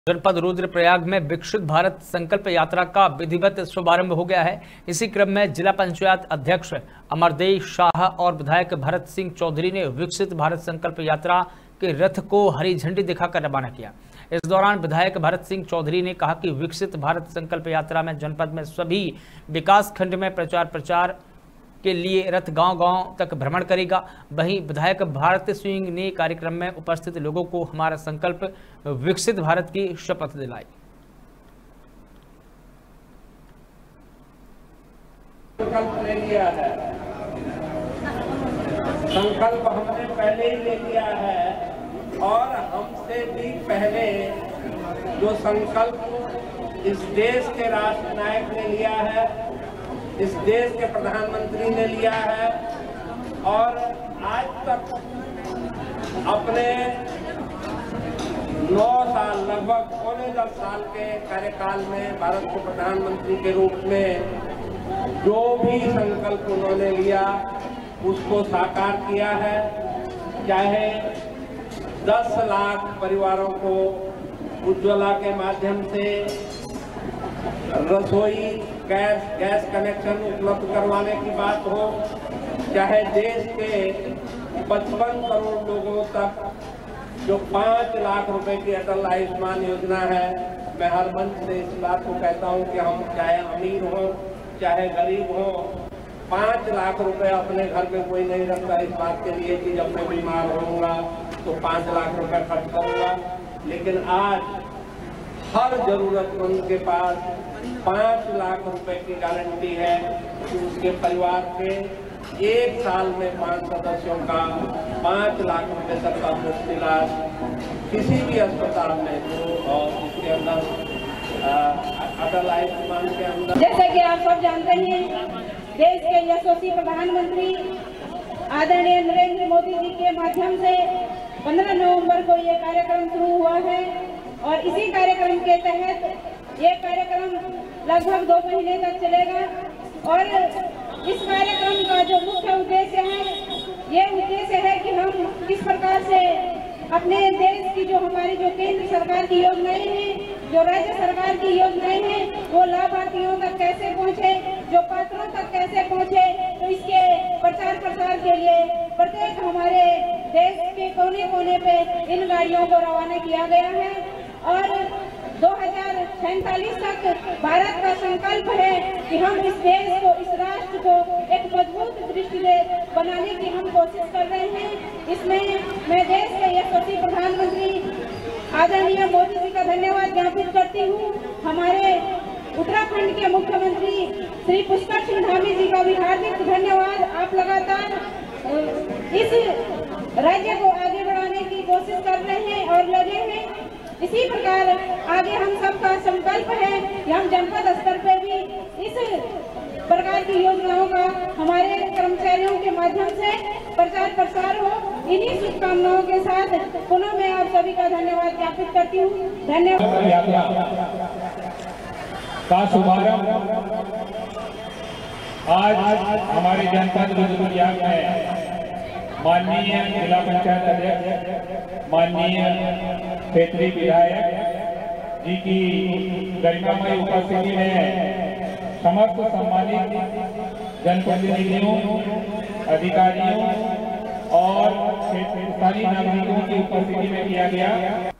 जनपद रुद्रप्रयाग में विकसित भारत संकल्प यात्रा का विधिवत शुभारंभ हो गया है। इसी क्रम में जिला पंचायत अध्यक्ष अमरदेव शाह और विधायक भरत सिंह चौधरी ने विकसित भारत संकल्प यात्रा के रथ को हरी झंडी दिखाकर रवाना किया। इस दौरान विधायक भरत सिंह चौधरी ने कहा कि विकसित भारत संकल्प यात्रा में जनपद में सभी विकास खंड में प्रचार के लिए रथ गांव-गांव तक भ्रमण करेगा। वहीं विधायक भारत सिंह ने कार्यक्रम में उपस्थित लोगों को हमारा संकल्प विकसित भारत की शपथ दिलाई। संकल्प ले लिया है, संकल्प हमने पहले ही ले लिया है और हमसे भी पहले जो संकल्प इस देश के राष्ट्र नायक ने लिया है, इस देश के प्रधानमंत्री ने लिया है और आज तक अपने 9 साल लगभग पौने 10 साल के कार्यकाल में भारत के प्रधानमंत्री के रूप में जो भी संकल्प उन्होंने लिया उसको साकार किया है। चाहे 10 लाख परिवारों को उज्ज्वला के माध्यम से रसोई गैस कनेक्शन उपलब्ध करवाने की बात हो, चाहे देश के 55 करोड़ लोगों तक जो 5 लाख रुपए की अटल आयुष्मान योजना है। मैं हर मंच से इस बात को कहता हूं कि हम चाहे अमीर हो चाहे गरीब हो, 5 लाख रुपए अपने घर में कोई नहीं रखता इस बात के लिए कि जब मैं बीमार होऊंगा तो 5 लाख रुपए खर्च करूंगा। लेकिन आज हर जरूरतमंद के पास 5 लाख रुपए की गारंटी है कि उसके परिवार के 1 साल में 5 सदस्यों का 5 लाख रुपए तक का मुफ्त इलाज किसी भी अस्पताल में हो और उसके अंदर अटल आयुष्मान के अंदर। जैसे कि आप सब जानते हैं, देश के यशस्वी प्रधानमंत्री आदरणीय नरेंद्र मोदी जी के माध्यम से 15 नवंबर को ये कार्यक्रम शुरू हुआ है और इसी कार्यक्रम के तहत ये कार्यक्रम लगभग 2 महीने तक चलेगा। और इस कार्यक्रम का जो मुख्य उद्देश्य है, ये उद्देश्य है कि हम किस प्रकार से अपने देश की जो हमारी जो केंद्र सरकार की योजनाएं हैं, जो राज्य सरकार की योजनाएं हैं, वो लाभार्थियों तक कैसे पहुंचे, जो पात्रों तक कैसे पहुंचे। तो इसके प्रचार प्रसार के लिए प्रत्येक हमारे देश के कोने कोने पे इन गाड़ियों को रवाना किया गया है और 2047 तक भारत का संकल्प है कि हम इस देश को, इस राष्ट्र को एक मजबूत दृष्टि से बनाने की हम कोशिश कर रहे हैं। इसमें मैं देश के यशस्वी प्रधानमंत्री आदरणीय मोदी जी का धन्यवाद ज्ञापित करती हूँ। हमारे उत्तराखंड के मुख्यमंत्री श्री पुष्कर सिंह धामी जी का भी हार्दिक धन्यवाद। आप लगातार इस राज्य को आगे बढ़ाने की कोशिश कर रहे हैं और लगे हैं। इसी प्रकार आगे हम सबका संकल्प है कि हम जनपद स्तर पे भी इस प्रकार की योजनाओं का हमारे कर्मचारियों के माध्यम से प्रचार प्रसार हो। इन्हीं शुभकामनाओं के साथ पुनः मैं आप सभी का धन्यवाद ज्ञापित करती हूँ। धन्यवाद। का शुभारंभ आज हमारे जनपद रुद्रप्रयाग में माननीय जिला पंचायत अध्यक्ष, माननीय क्षेत्रीय विधायक जी की गरिमामय उपस्थिति में समस्त सम्मानित जनप्रतिनिधियों, अधिकारियों और स्थानीय नागरिकों की उपस्थिति में किया गया।